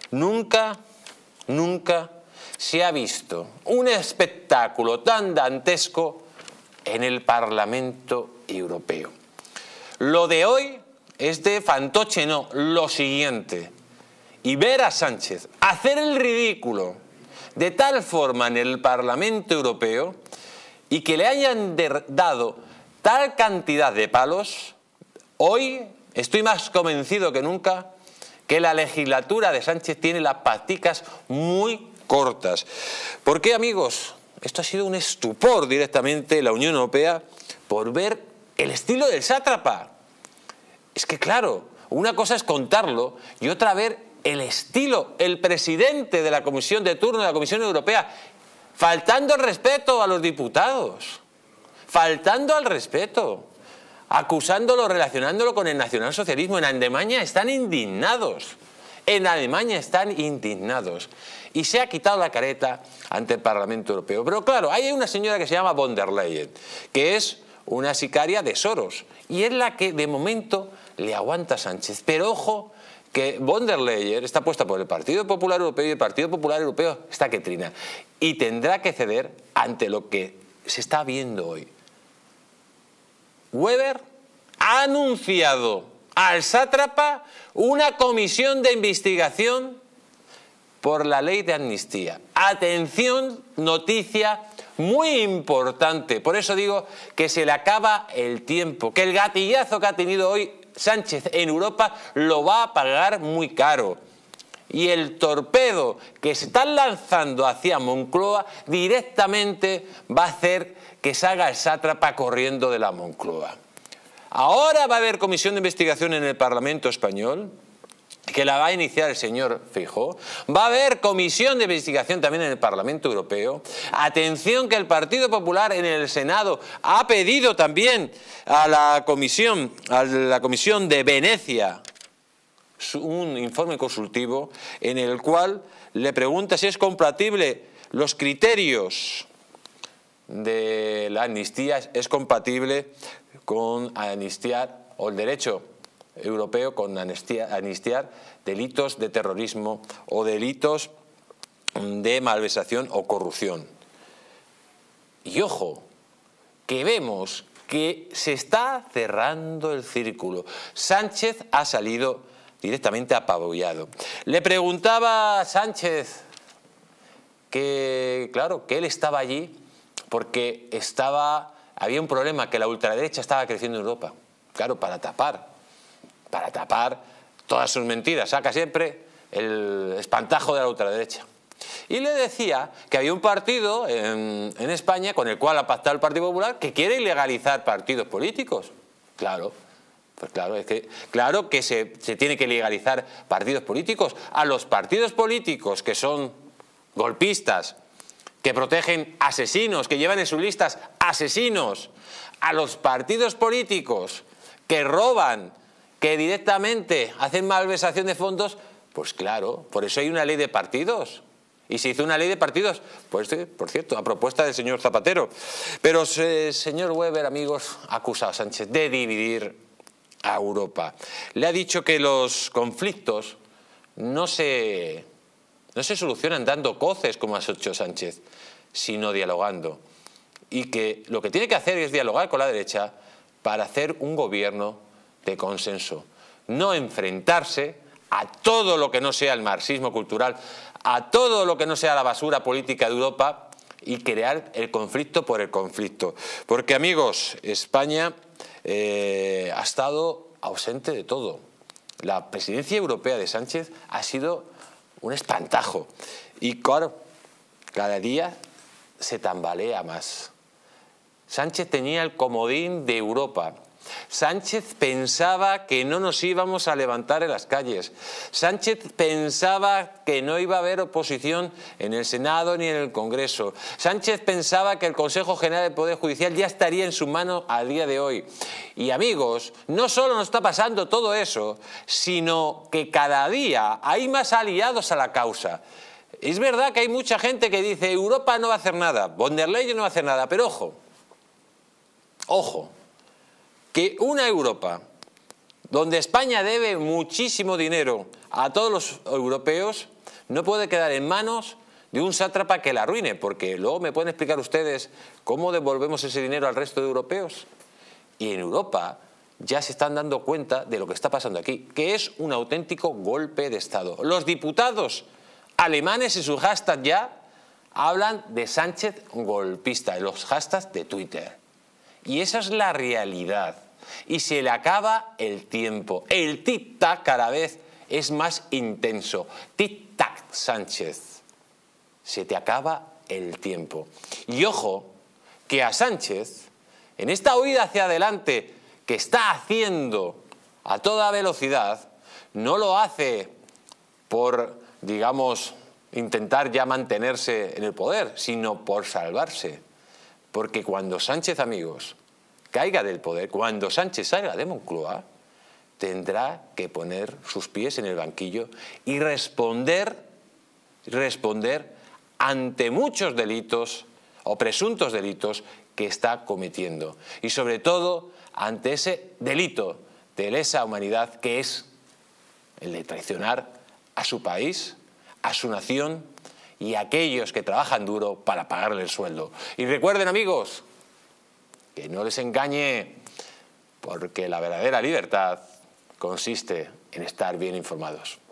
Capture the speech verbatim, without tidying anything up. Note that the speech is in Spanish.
Nunca, nunca se ha visto un espectáculo tan dantesco en el Parlamento Europeo. Lo de hoy es de fantoche, no, lo siguiente. Y ver a Sánchez hacer el ridículo de tal forma en el Parlamento Europeo y que le hayan dado tal cantidad de palos, hoy estoy más convencido que nunca que la legislatura de Sánchez tiene las paticas muy cortas. ¿Por qué, amigos? Esto ha sido un estupor directamente en la Unión Europea por ver el estilo del sátrapa. Es que claro, una cosa es contarlo y otra ver el estilo, el presidente de la Comisión de turno de la Comisión Europea, faltando el respeto a los diputados, faltando al respeto, acusándolo, relacionándolo con el nacionalsocialismo. En Alemania están indignados, en Alemania están indignados. Y se ha quitado la careta ante el Parlamento Europeo. Pero claro, hay una señora que se llama von der Leyen, que es una sicaria de Soros, y es la que de momento le aguanta a Sánchez. Pero ojo, que von der Leyen está puesta por el Partido Popular Europeo y el Partido Popular Europeo está que trina. Y tendrá que ceder ante lo que se está viendo hoy. Weber ha anunciado al sátrapa una comisión de investigación por la ley de amnistía. Atención, noticia muy importante. Por eso digo que se le acaba el tiempo, que el gatillazo que ha tenido hoy Sánchez en Europa lo va a pagar muy caro. Y el torpedo que se están lanzando hacia Moncloa directamente va a hacer que salga el sátrapa corriendo de la Moncloa. Ahora va a haber comisión de investigación en el Parlamento español, que la va a iniciar el señor Feijóo. Va a haber comisión de investigación también en el Parlamento Europeo. Atención, que el Partido Popular en el Senado ha pedido también a la comisión, a la comisión de Venecia un informe consultivo en el cual le pregunta si es compatible los criterios de la amnistía, es compatible con amnistiar o el derecho europeo con amnistiar, amnistiar delitos de terrorismo o delitos de malversación o corrupción. Y ojo, que vemos que se está cerrando el círculo. Sánchez ha salido directamente apabullado. Le preguntaba a Sánchez que, claro, que él estaba allí porque estaba, había un problema, que la ultraderecha estaba creciendo en Europa. Claro, para tapar. para tapar todas sus mentiras, saca siempre el espantajo de la ultraderecha. Y le decía que había un partido en, en España con el cual ha pactado el Partido Popular que quiere ilegalizar partidos políticos. Claro, pues claro, es que, claro que se, se tiene que legalizar partidos políticos. A los partidos políticos que son golpistas, que protegen asesinos, que llevan en sus listas asesinos, a los partidos políticos que roban, que directamente hacen malversación de fondos, pues claro, por eso hay una ley de partidos. Y se hizo una ley de partidos, pues por cierto, a propuesta del señor Zapatero. Pero el señor Weber, amigos, ha acusado a Sánchez de dividir a Europa. Le ha dicho que los conflictos no se, no se solucionan dando coces, como ha hecho Sánchez, sino dialogando. Y que lo que tiene que hacer es dialogar con la derecha para hacer un gobierno de consenso, no enfrentarse a todo lo que no sea el marxismo cultural, a todo lo que no sea la basura política de Europa y crear el conflicto por el conflicto. Porque, amigos, España eh, ha estado ausente de todo. La presidencia europea de Sánchez ha sido un espantajo y, claro, cada día se tambalea más. Sánchez tenía el comodín de Europa. Sánchez pensaba que no nos íbamos a levantar en las calles. Sánchez pensaba que no iba a haber oposición en el Senado ni en el Congreso. Sánchez pensaba que el Consejo General del Poder Judicial ya estaría en su mano al día de hoy. Y, amigos, no solo nos está pasando todo eso, sino que cada día hay más aliados a la causa. Es verdad que hay mucha gente que dice Europa no va a hacer nada, von der Leyen no va a hacer nada, pero ojo, ojo, que una Europa donde España debe muchísimo dinero a todos los europeos no puede quedar en manos de un sátrapa que la arruine, porque luego me pueden explicar ustedes cómo devolvemos ese dinero al resto de europeos. Y en Europa ya se están dando cuenta de lo que está pasando aquí, que es un auténtico golpe de Estado. Los diputados alemanes en sus hashtags ya hablan de Sánchez golpista, en los hashtags de Twitter. Y esa es la realidad. Y se le acaba el tiempo. El tic-tac cada vez es más intenso. Tic-tac, Sánchez. Se te acaba el tiempo. Y ojo, que a Sánchez, en esta huida hacia adelante que está haciendo a toda velocidad, no lo hace por, digamos, intentar ya mantenerse en el poder, sino por salvarse. Porque cuando Sánchez, amigos, caiga del poder, cuando Sánchez salga de Moncloa, tendrá que poner sus pies en el banquillo y responder, responder ante muchos delitos o presuntos delitos que está cometiendo. Y sobre todo ante ese delito de lesa humanidad que es el de traicionar a su país, a su nación y a aquellos que trabajan duro para pagarle el sueldo. Y recuerden, amigos, que no les engañe, porque la verdadera libertad consiste en estar bien informados.